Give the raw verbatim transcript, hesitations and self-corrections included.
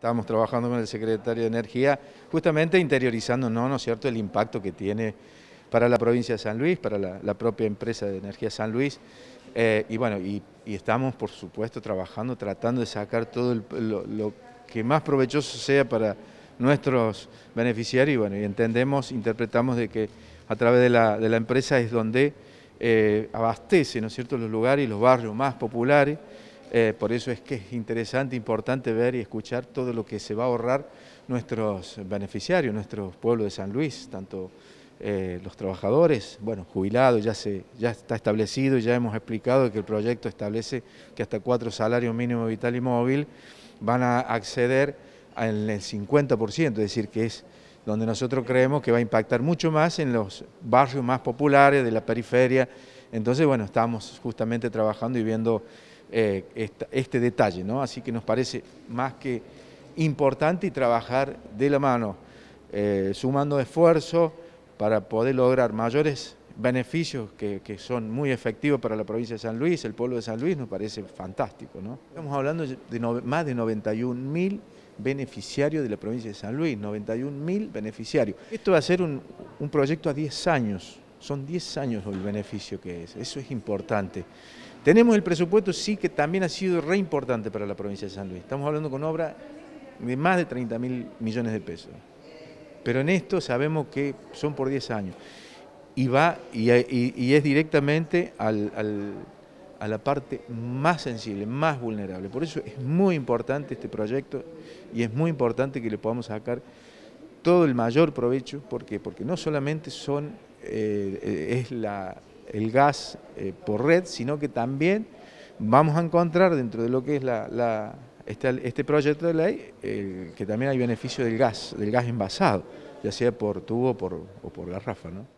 Estábamos trabajando con el secretario de Energía, justamente interiorizando, ¿no, ¿no es cierto?, el impacto que tiene para la provincia de San Luis, para la, la propia empresa de Energía San Luis. Eh, y bueno, y, y estamos, por supuesto, trabajando, tratando de sacar todo el, lo, lo que más provechoso sea para nuestros beneficiarios. Y bueno, y entendemos, interpretamos de que a través de la, de la empresa es donde eh, abastece, ¿no es cierto?, los lugares y los barrios más populares. Eh, por eso es que es interesante, importante ver y escuchar todo lo que se va a ahorrar nuestros beneficiarios, nuestros pueblos de San Luis, tanto eh, los trabajadores, bueno, jubilados, ya, se, ya está establecido, ya hemos explicado que el proyecto establece que hasta cuatro salarios mínimos vital y móvil van a acceder al cincuenta por ciento, es decir, que es donde nosotros creemos que va a impactar mucho más en los barrios más populares de la periferia. Entonces, bueno, estamos justamente trabajando y viendo Eh, esta, este detalle, ¿no? Así que nos parece más que importante y trabajar de la mano, eh, sumando esfuerzos para poder lograr mayores beneficios que, que son muy efectivos para la provincia de San Luis, el pueblo de San Luis, nos parece fantástico, ¿no? Estamos hablando de no, más de noventa y un mil beneficiarios de la provincia de San Luis, noventa y un mil beneficiarios. Esto va a ser un, un proyecto a diez años, son diez años el beneficio que es, eso es importante. Tenemos el presupuesto, sí, que también ha sido re importante para la provincia de San Luis. Estamos hablando con obra de más de treinta mil millones de pesos. Pero en esto sabemos que son por diez años. Y va y, y, y es directamente al, al, a la parte más sensible, más vulnerable. Por eso es muy importante este proyecto y es muy importante que le podamos sacar todo el mayor provecho. ¿Por qué? Porque no solamente son, eh, es la... el gas eh, por red, sino que también vamos a encontrar dentro de lo que es la, la, este, este proyecto de ley eh, que también hay beneficio del gas, del gas envasado, ya sea por tubo por, o por garrafa, ¿no?